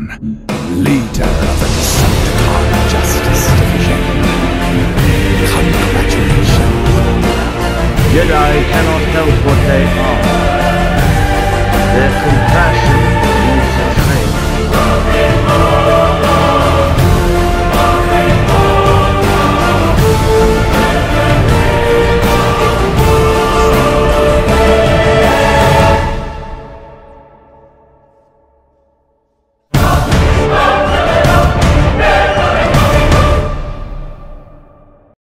leader of the Decepticon Justice Division. Congratulations. Jedi cannot help what they are.